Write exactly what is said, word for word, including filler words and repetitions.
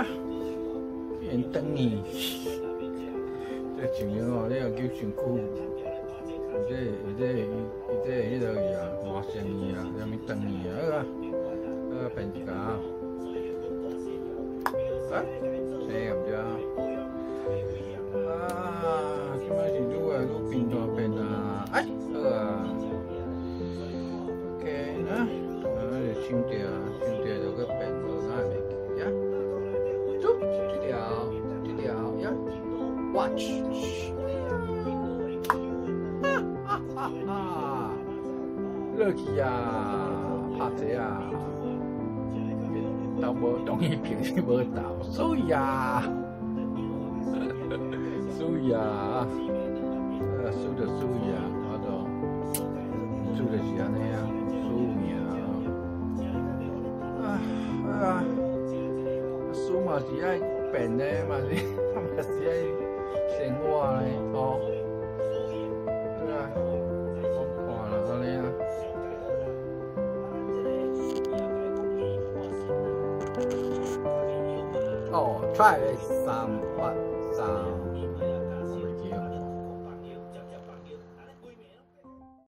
啊，变等你，这像样哦，你若叫上久，伊这伊这伊伊这迄落去啊，换成伊啊，啥物等你啊，好啊，好变一个啊，啊，这样子啊，啊，即摆是愈来愈变大变啊，哎，好啊 ，OK 啊，啊，就唱着唱着就搁变无哪袂记呀，走，这条这条呀 ，Watch。哈哈，落去啊，拍者啊，豆无同伊平时无豆，水啊，水啊，啊，输就输啊，我都输就是安尼啊，输啊，啊啊，输嘛是爱变的，嘛是嘛是爱生活的哦。哦，try some what some。